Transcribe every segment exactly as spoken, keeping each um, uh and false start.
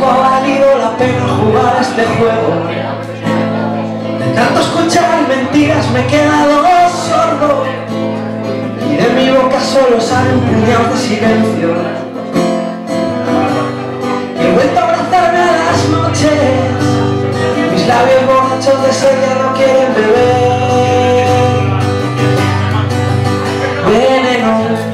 poco ha valido la pena jugar a este juego. De tanto escuchar mentiras me he quedado sordo, y de mi boca solo salen puñados de silencio. Y he vuelto a abrazarme a las noches, mis labios borrachos de sed ya no quieren beber veneno.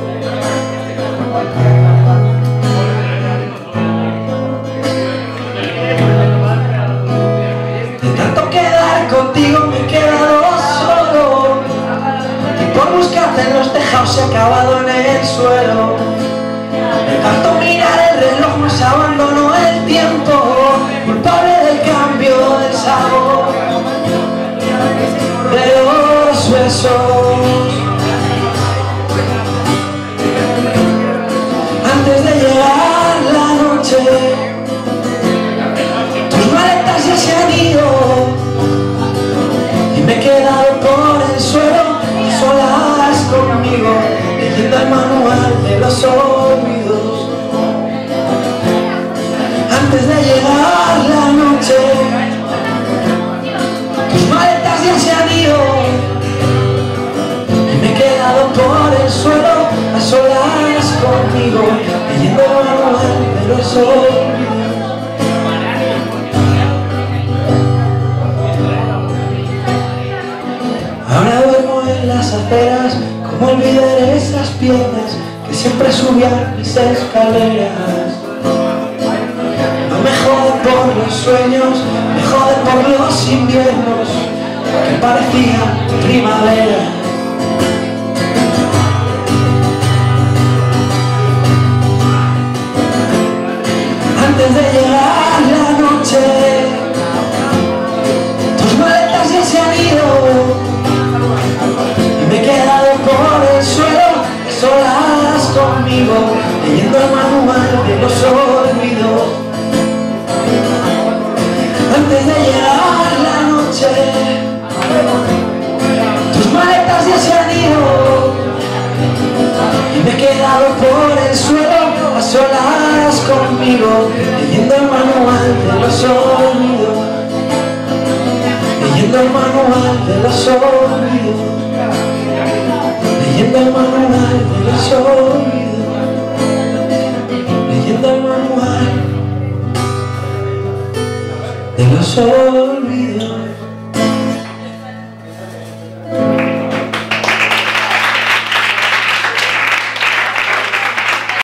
Contigo me he quedado solo, y por buscarte en los tejados he acabado en el suelo. De tanto mirar el reloj nos abandonó el tiempo, culpable del cambio del sabor de los besos. Antes de llegar la noche, tus maletas ya se han ido, me he quedado por el suelo, solas conmigo, leyendo el manual de los olvidos. Antes de llegar la noche, tus maletas ya se han ido, y me he quedado por el suelo, a solas conmigo, leyendo el manual de los olvidos. Ahora duermo en las aceras, como olvidar esas piernas que siempre subían mis escaleras. No me jode por los sueños, me jode por los inviernos que parecían primavera. Antes de llegar la noche, tus maletas ya se han ido, me he quedado por el suelo, solas conmigo, leyendo el manual de los olvidos. Antes de llegar la noche, tus maletas ya se han ido, y me he quedado por el suelo, a solas conmigo, leyendo el manual de los olvidos. Leyendo el manual de los olvidos, leyendo el manual de los olvidos, leyendo el manual de los olvidos.